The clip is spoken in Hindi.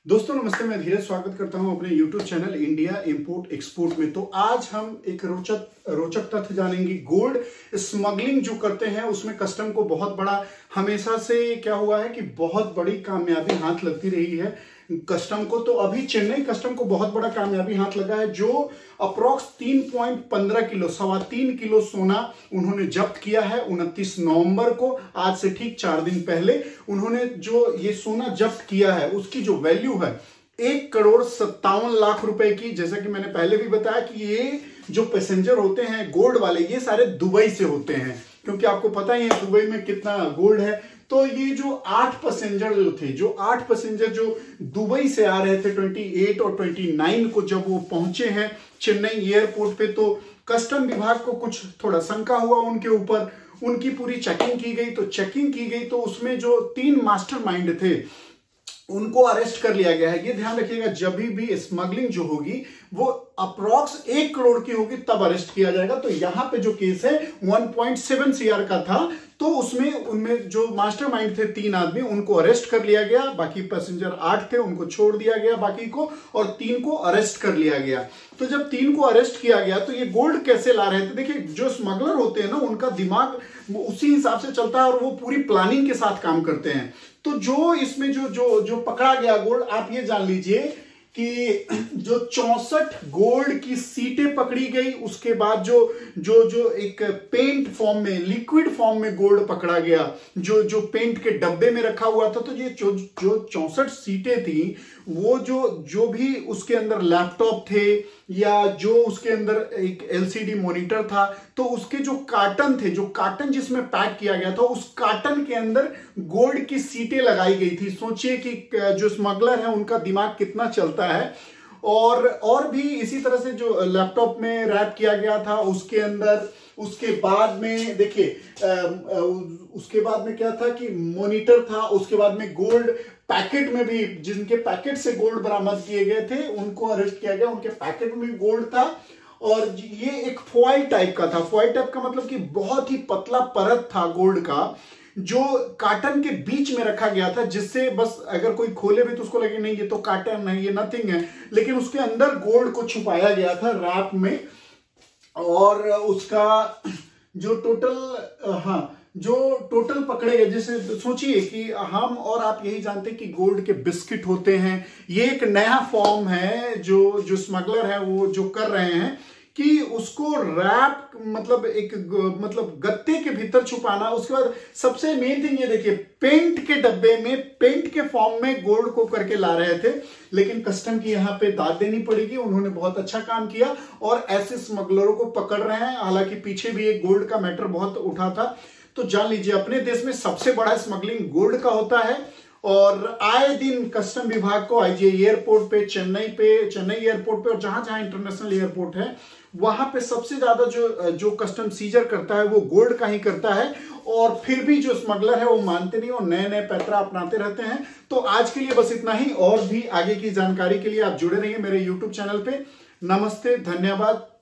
दोस्तों नमस्ते, मैं धीरज स्वागत करता हूं अपने YouTube channel India import export में। तो आज हम एक रोचक तथ्य जानेंगे। गोल्ड स्मगलिंग जो करते हैं उसमें कस्टम को बहुत बड़ा हमेशा से क्या हुआ है कि बहुत बड़ी कामयाबी हाथ लगती रही है कस्टम को। तो अभी चेन्नई कस्टम को बहुत बड़ा कामयाबी हाथ लगा है, जो अप्रोक्स 3.15 किलो 3.25 किलो सोना उन्होंने जब्त किया है 29 नवंबर को। आज से ठीक 4 दिन पहले उन्होंने जो ये सोना जब्त किया है उसकी जो वैल्यू है 1,57,00,000 रुपए की। जैसा कि मैंने पहले भी बताया कि ये जो पैसेंजर होते हैं गोल्ड वाले, ये सारे दुबई से होते हैं, क्योंकि आपको पता ही है दुबई में कितना गोल्ड है। तो ये जो 8 पैसेंजर जो दुबई से आ रहे थे 28 और 29 को, जब वो पहुंचे हैं चेन्नई एयरपोर्ट पे, तो कस्टम विभाग को कुछ थोड़ा शंका हुआ उनके ऊपर। उनकी पूरी चेकिंग की गई तो उसमें जो 3 मास्टरमाइंड थे उनको अरेस्ट कर लिया गया है। ये ध्यान रखिएगा, जब भी स्मगलिंग जो होगी वो अप्रोक्स 1 करोड़ की होगी तब अरेस्ट किया जाएगा। तो यहां पे जो केस है 1.7 CR का था, तो उनमें जो मास्टरमाइंड थे 3 आदमी, उनको अरेस्ट कर लिया गया। बाकी पैसेंजर 8 थे, उनको छोड़ दिया गया बाकी को, और 3 को अरेस्ट कर लिया गया। तो जब 3 को अरेस्ट किया गया तो ये गोल्ड कैसे ला रहे थे? देखिए, जो स्मगलर होते हैं ना, उनका दिमाग उसी हिसाब से चलता है और वो पूरी प्लानिंग के साथ काम करते हैं। तो जो इसमें जो पकड़ा गया गोल्ड, आप ये जान लीजिए कि जो 64 गोल्ड की सीटें पकड़ी गई, उसके बाद जो एक पेंट फॉर्म में, लिक्विड फॉर्म में गोल्ड पकड़ा गया, जो पेंट के डब्बे में रखा हुआ था। तो ये जो 64 सीटें थी, वो जो भी उसके अंदर लैपटॉप थे या जो उसके अंदर एक LCD मॉनिटर था, तो उसके जो कार्टन जिसमें पैक किया गया था, उस कार्टन के अंदर गोल्ड की सीटें लगाई गई थी। सोचिए कि जो स्मगलर है उनका दिमाग कितना चलता है। और भी इसी तरह से जो लैपटॉप में रैप किया गया था उसके अंदर, उसके बाद में देखिए उसके बाद में क्या था कि मॉनिटर था। उसके बाद में गोल्ड पैकेट में भी, जिनके पैकेट से गोल्ड बरामद किए गए थे उनको अरेस्ट किया गया, उनके पैकेट में भी गोल्ड था। और ये एक फॉइल टाइप का था। फॉइल टाइप का मतलब कि बहुत ही पतला परत था गोल्ड का, जो कार्टन के बीच में रखा गया था, जिससे बस अगर कोई खोले भी तो उसको लगे नहीं ये तो कार्टन है, ये नथिंग है, लेकिन उसके अंदर गोल्ड को छुपाया गया था रैप में। और उसका जो टोटल पकड़े गए, जैसे सोचिए कि हम और आप यही जानते हैं कि गोल्ड के बिस्किट होते हैं। ये एक नया फॉर्म है जो स्मगलर है वो जो कर रहे हैं कि उसको रैप मतलब गत्ते के भीतर छुपाना। उसके बाद सबसे मेन थिंग ये देखिए, पेंट के डब्बे में, पेंट के फॉर्म में गोल्ड को करके ला रहे थे। लेकिन कस्टम की यहाँ पे दाद देनी पड़ेगी, उन्होंने बहुत अच्छा काम किया और ऐसे स्मगलरों को पकड़ रहे हैं। हालांकि पीछे भी एक गोल्ड का मैटर बहुत उठा था। तो जान लीजिए, अपने देश में सबसे बड़ा स्मगलिंग गोल्ड का होता है। और आए दिन कस्टम विभाग को IGI एयरपोर्ट पे, चेन्नई एयरपोर्ट पे और जहां जहां इंटरनेशनल एयरपोर्ट है वहां पे सबसे ज्यादा जो कस्टम सीजर करता है वो गोल्ड का ही करता है। और फिर भी जो स्मगलर है वो मानते नहीं और नए नए पैतरा अपनाते रहते हैं। तो आज के लिए बस इतना ही, और भी आगे की जानकारी के लिए आप जुड़े रहिए मेरे YouTube चैनल पे। नमस्ते, धन्यवाद।